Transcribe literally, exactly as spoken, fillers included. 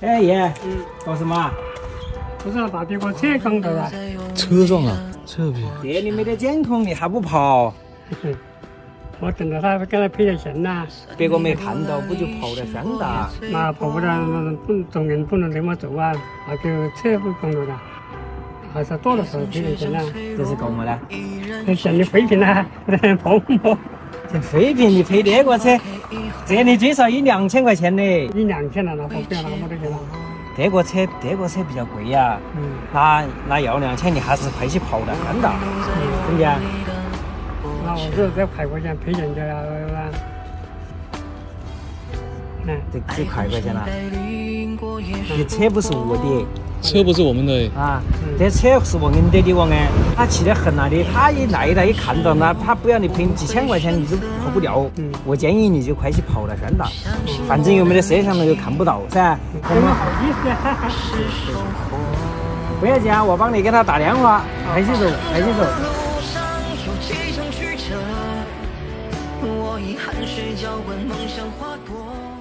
哎爷， 嗯， 搞什么啊？ 不是把别个车撞到了。 车撞了，车皮。 这里没得监控，你还不跑？ 我等着他给他赔点钱呐。 别个没看到，不就跑得算的？ 那跑不了，不众人不能这么做啊！把别个车不撞到了，还是多了少赔点钱呐？ 这是干嘛呢？ 向你废品呐，跑不跑？ 这废品你赔这个车，这里最少一两千块钱呢。 一两千了，那跑不了那么多钱了。 这个车，这个车比较贵呀。嗯。那那要两千，你还是快些跑的，真的。嗯。怎么样？ 那我这这快块钱赔钱去了，嗯。 这这快块钱了。这车不是我的。 车不是我们的啊，这车是我们的的我哎，他气得很啊！你他一来了，一看到那他不要你赔几千块钱，你就跑不了。嗯，我建议你就快些跑了算了，反正又没得摄像头又看不到噻。 怎么好意思？ 不要紧啊，我帮你给他打电话，快些走，快些走。我以汗水浇灌梦想花朵。